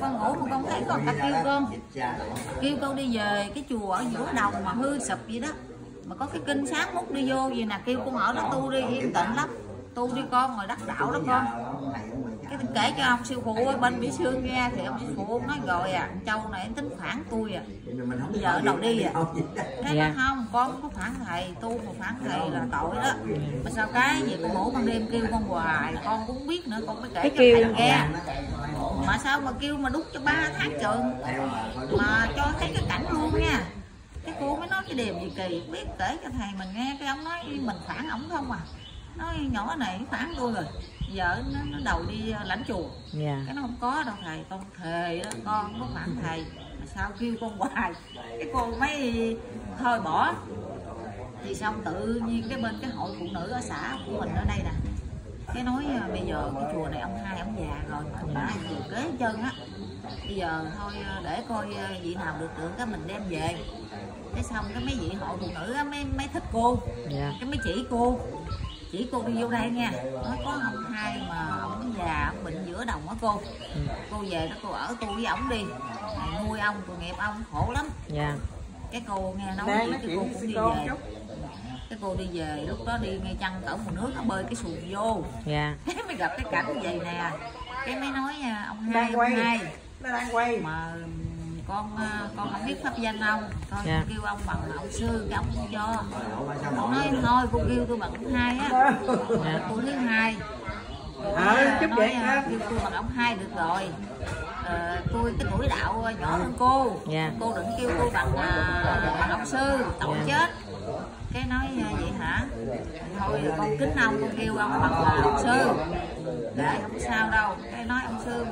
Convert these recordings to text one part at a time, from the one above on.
con ngủ mà con thấy con ta kêu con đi về cái chùa ở giữa đồng mà hư sụp vậy đó, mà có cái kinh sáng mút đi vô gì nè, kêu con ở đó tu đi, yên tĩnh lắm, tu đi con, rồi đắc đạo đó con. Cái kể cho ông sư phụ ở bên Mỹ Sương nghe thì ông sư phụ nói rồi Châu này tính phản tôi giờ ở đâu đi thế nó không, con không có phản thầy, tu mà phản thầy là tội đó. Mà sao cái gì con ngủ ban đêm kêu con hoài, con cũng biết nữa, con mới kể cho thầy nghe. Mà sao mà kêu mà đút cho 3 tháng trời mà cho thấy cái cảnh luôn nha. Cái cô mới nói cái điều gì kỳ, biết kể cho thầy mình nghe, cái ông nói mình phản ổng không à, nói nhỏ này phản tôi rồi, giờ nó đầu đi lãnh chùa. Cái nó không có đâu thầy, con thề đó, con không có phản thầy. Mà sao kêu con hoài, cái cô mới thôi bỏ. Thì xong tự nhiên cái bên cái hội phụ nữ ở xã của mình ở đây nè, cái nói bây giờ cái chùa này ông hai ông già rồi mà đã vừa kế chân á, bây giờ thôi để coi vị nào được cái mình đem về. Cái xong cái mấy vị hội phụ nữ á, mấy thích cô, cái mấy chỉ cô đi vô đây nha, nói có ông hai mà ông già ông bệnh giữa đồng á cô về đó cô ở tu với ổng đi, nuôi ông tội nghiệp ông khổ lắm. Cái cô nghe nói vậy cái cô cũng đi về. Cái cô đi về lúc đó đi ngay chân cỡ mùa nước nó bơi cái xuồng vô, cái mới gặp cái cảnh vậy nè. Cái mới nói ông hai nó đang quay mà con không biết pháp danh ông, thôi con kêu ông bằng ông sư, cái ông không cho. Con nói thôi cô kêu tôi bằng ông hai á, cô thứ hai nói kêu tôi bằng ông hai được rồi. Tôi cái tuổi đạo nhỏ hơn cô đừng kêu tôi bằng ông sư, tội chết. Cái nói vậy hả, thôi con kính ông, con kêu ông bằng ông sư để không sao đâu. Cái nói ông sư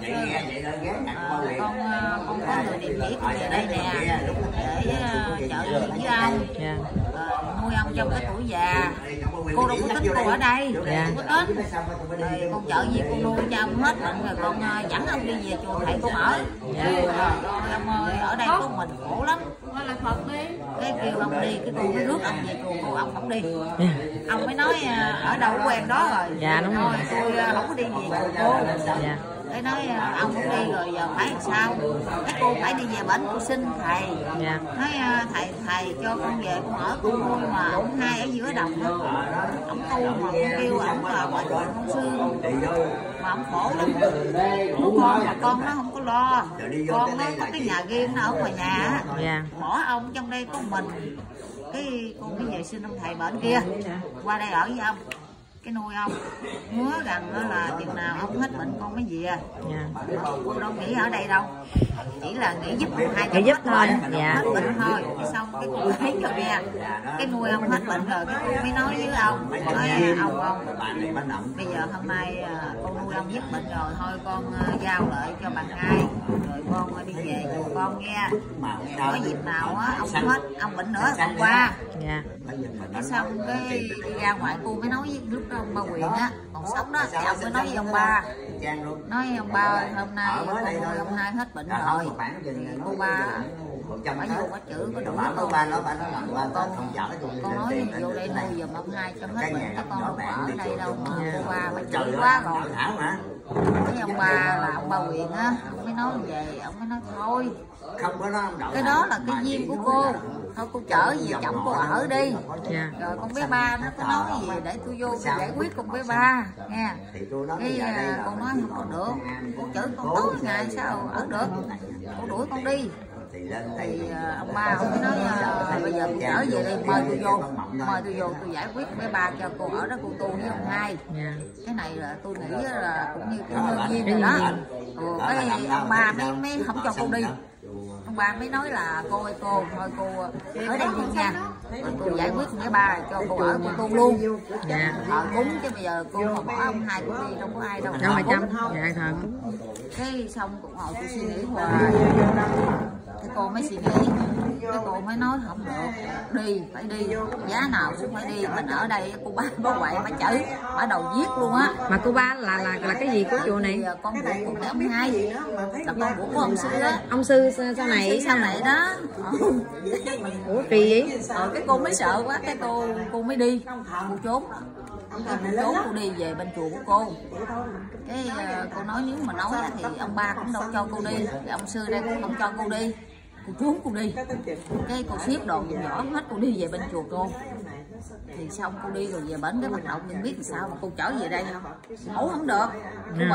con có người địa chỉ con về đây nè để chợ gì với ông, nuôi ông trong cái tuổi già. Cô đâu có tính cô ở đây, không có tính rồi con chợ gì con nuôi cho ông hết bệnh rồi con dẫn ông đi về chùa thầy con ở. Ông ơi ở đây có mình khổ lắm. Cái kêu ông đi, cái cô mới rước ông về chùa, cô ông không đi. Ông mới nói ở đâu quen đó rồi. Đúng rồi. Tôi không có đi về chùa cô. Cái nói ông không đi rồi giờ phải làm sao. Cái cô phải đi về bển cô xin thầy. Nói thầy cho con về con ở con nuôi mà ông hai ở giữa đồng đó. Ông tu mà con kêu ông là ngoại truyện ông sư mà ông khổ lắm. Con mà con nó không có lo, con nó có cái nhà riêng nó ở ngoài nhà bỏ ông trong đây có mình. Cái con mới về xin ông thầy bển kia qua đây ở với ông, cái nuôi ông, hứa rằng đó là chừng nào ông hết bệnh con mới về. Cô đâu nghĩ ở đây đâu, chỉ là nghĩ giúp ông hai cho hết thôi, hết bệnh thôi. Cái xong cái cô thấy cho nghe, cái nuôi ông hết bệnh rồi, cái cô mới nói với ông, nói ông bây giờ hôm nay con nuôi ông dứt bệnh rồi, thôi con giao lại cho bạn hai rồi con đi về chùa con nghe. Có dịp nào á ông hết ông bệnh nữa còn qua. Cái xong cái đi ra ngoài cô mới nói với lúc đó ông ba Quyền á còn sống đó, thì ông mới nói với ông ba, nói ông ba ơi, hôm nay con nuôi ông hai hết bệnh rồi. Cô ba phải vô có chữ có đủ con nói vô đây nuôi giùm ông hai cho hết bệnh, các con đâu có ở đây đâu mà cô ba phải chửi quá rồi. Cái ông ba là ông ba Quyền á, ông mới nói về, ông mới nói thôi cái đó là cái duyên của cô, thôi cô chở về chồng cô ở đi. Rồi con bé ba nó có nói gì để tôi vô tôi giải quyết con bé ba nha. Cái con nói không còn được, cô chở con tối ngày sao ở được, cô đuổi con đi. Thì ông ba ông mới nói bây giờ tôi trở về đây mời tôi vô tôi giải quyết bé ba cho cô ở đó, cô tu với ông hai. Cái này là tôi nghĩ là cũng như cái nhân duyên rồi đó. Cái ông ba mới không cho cô đi. Ông ba mới nói là cô ơi cô, thôi cô ở đây đi nha, rồi cô giải quyết với ba cho cô ở cô tu luôn. Thờ cúng chứ bây giờ cô mà bỏ ông hai cô đi đâu có ai đâu. Đâu mà chăm, thờ cúng. Cái xong cũng ngồi tôi suy nghĩ hoài. Cái cô mới suy nghĩ, cái cô mới nói không được, đi phải đi, giá nào cũng phải đi. Mình ở đây cô ba có quậy bà chửi, bà đầu giết luôn á. Mà cô ba là cái gì của chùa này? Con ruột của cái ông hai, là con ruột của ông sư á. Ông sư sau này đó. Ủa kỳ vậy? Cái cô mới sợ quá, cái cô mới đi, cô trốn. trốn cô đi về bên chùa của cô. Cái cô nói nếu mà nói thì ông ba cũng đâu cho cô đi, ông sư đây cũng không cho cô đi, cô trốn cô đi. Cái cô xiết đồ nhỏ hết, cô đi về bên chùa cô. Thì xong cô đi rồi về bển cái bắt đầu mình biết làm sao mà cô trở về đây không, ngủ không được, cô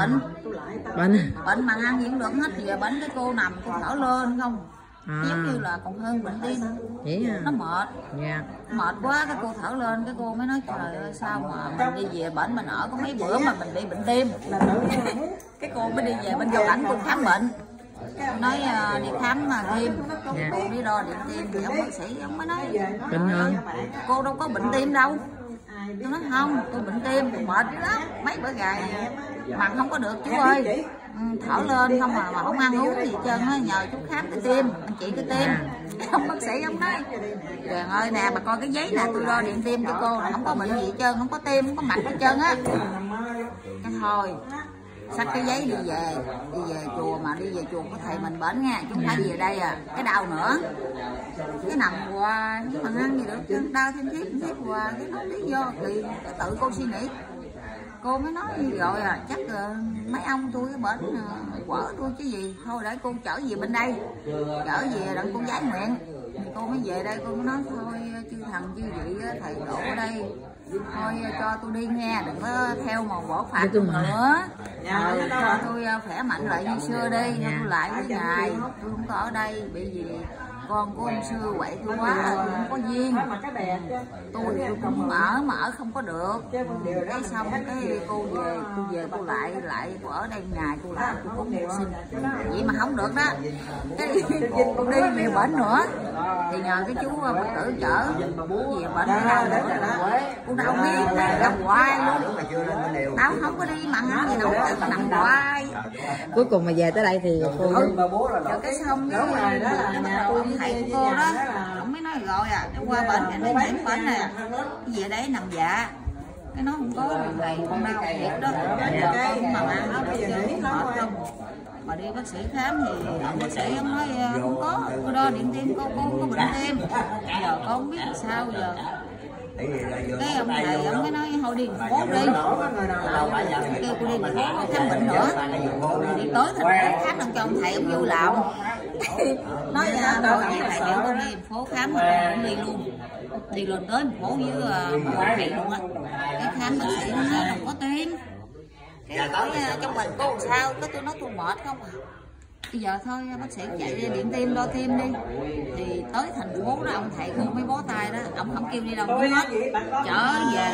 bệnh mà ăn gì cũng được hết. Về bển cái cô nằm cô thở lên không, giống như là còn hơn bệnh tim, nó mệt, mệt quá. Cái cô thở lên, cái cô mới nói trời ơi sao mà mình đi về bển mình ở có mấy bữa mà mình bị bệnh tim. Cái cô mới đi về bên Cao Lãnh cô khám bệnh, nói đi khám tim, cô đi đo điện tim thì ông bác sĩ ông mới nói cô đâu có bệnh tim đâu. Tôi nói không, tôi bệnh tim, tôi mệt dữ lắm, mấy bữa gài mà không có được chú ơi, thở lên không mà không ăn uống gì hết trơn á, nhờ chú khám cái tim, anh chị cái tim. Ông bác sĩ ông nói trời ơi nè bà coi cái giấy nè, tôi đo điện tim cho cô là không có bệnh gì hết trơn, không có tim, không có mạch hết trơn á. Cái thôi xách cái giấy đi về chùa, mà đi về chùa của thầy mình bển nha, chúng phải về đây à. Cái đau nữa, cái nằm hoài không mà ăn gì được chứ, đau thêm thiết hoài. Cái nói lý do thì tự cô suy nghĩ. Cô mới nói rồi chắc mấy ông tôi cái bển quở tôi chứ gì, thôi để cô trở về bên đây, trở về đặng cô giải nguyện. Thì cô mới về đây, cô mới nói thôi chư thần chư vị thầy độ ở đây, thôi cho tôi đi nghe, đừng có theo mà bỏ phạt tôi nữa. Cho tôi khỏe mạnh lại như xưa đi, cho tôi lại với ngài, tôi không có ở đây bị gì con của ông xưa quậy tôi quá, tôi không có duyên, tôi cũng ở mà ở không có được. Cái xong cái cô về cô lại cô ở đây ngày cô lại cô có mưu sinh vậy mà không được đó. Cái cô đi về bển nữa thì nhờ cái chú Phật tử chở về bển đau cô đâu biết nằm hoài luôn, tao không có đi mặn ăn gì đâu, nằm hoài. Cuối cùng mà về tới đây thì cô rồi cái xong cái ông thầy của cô đó ông mới nói rồi qua bệnh này nó nhiễm bệnh nè, về đấy nằm dạ. Cái nó không có điều này không đau thiệt đó, con mà ăn nó mệt không. Mà đi bác sĩ khám thì ông bác sĩ ông nói không có, cô đo điện tim cô không có bệnh tim. Giờ con không biết làm sao giờ. Cái ông thầy ông mới nói thôi đi thành phố đi, kêu cô đi thành phố khám bệnh nữa. Đi tới thành phố khám đặng cho ông thầy ông vui lòng. Nói đâu thầy biểu con đi thành phố khám mà cũng đi luôn, đi lên tới thành phố với một thầy luôn á. Cái khám bác sĩ nó nói không có tim. Cái hỏi trong mình cô làm sao, cái tôi nói tôi mệt không à. Bây giờ thôi bác sĩ chạy đi điện tim đo tim đi. Thì tới thành phố đó ông thầy cô mới bó tay đó, ông không kêu đi đâu hết, trở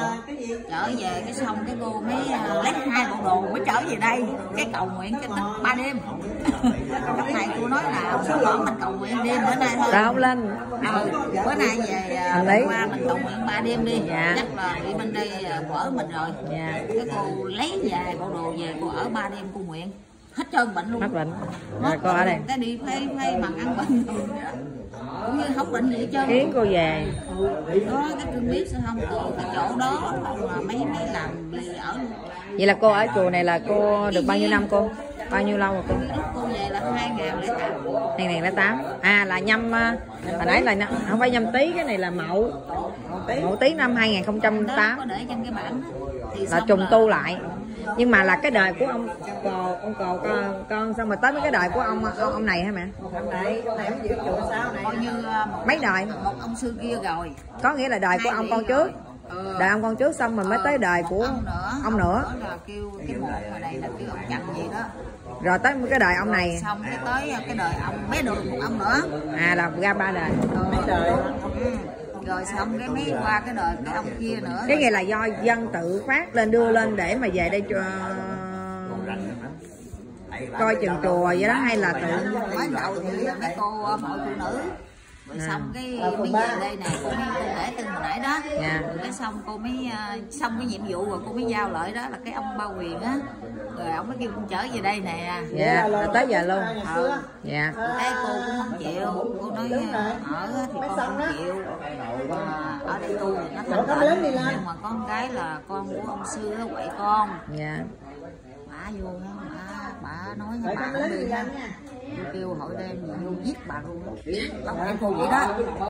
về cái xong cái cô mới lấy 2 bộ đồ mới trở về đây, cái cầu nguyện cho 3 đêm. Lúc này cô nói là bỏ mình cầu nguyện đêm bữa nay thôi. Đâu lên. Bữa nay về qua mình cầu nguyện 3 đêm đi. Chắc là bị bên đây quở mình rồi. Cái cô lấy vài bộ đồ về cô ở 3 đêm cô nguyện. Hết trơn bệnh luôn. Hết bệnh. Rồi cô ở đây. Cái đi phê mà ăn bệnh cũng như không bệnh gì hết trơn. Khiến cô về. Đó cái cưng biết sao không, từ cái chỗ đó mà mấy làm đi ở luôn. Vậy là cô ở chùa này là cô được bao nhiêu năm cô? Bao nhiêu lâu rồi cô? Lúc cô về là 2008. 2008. À là nhâm hồi nãy là không phải nhâm Tý, cái này là Mậu. Mậu Tý năm 2008. Có để trên cái bảng đó. Thì là trùng tu lại. Nhưng mà là cái đời của ông cò con xong rồi tới mấy cái đời của ông này hả mẹ? Ông này ông giữ chùa sao này? Coi như mấy đời? Một ông sư kia rồi. Có nghĩa là đời của ông con trước. Đời ông con trước xong rồi mới tới đời của ông nữa. Là kêu cái một người này là kêu ông Trần gì đó. Rồi tới cái đời ông này. Xong cái tới cái đời ông bé Đường một ông nữa. À là ra 3 đời. Mấy đời. Rồi xong cái mấy qua cái đời cái ông kia nữa. Cái này là do dân tự phát lên đưa lên để mà về đây cho coi chừng chùa vậy đó, hay là tự mới đầu thì mấy cô hội phụ nữ rồi xong cái mới về đây nè, cô mới kể tên hồi nãy đó. Rồi cái xong cô mới xong cái nhiệm vụ rồi cô mới giao lại đó là cái ông Ba Quyền á, rồi ông mới kêu con trở về đây nè. Rồi tới giờ luôn. Cái cô cũng không chịu, cô nói ở thì con không chịu, ở đây tu thì nó thanh tịnh, nhưng mà con cái là con của ông sư nó quậy con. Bà vô đó, bà nói với bà đi nha, kêu hội đêm vô giết bà luôn, lắm em cô vậy đó.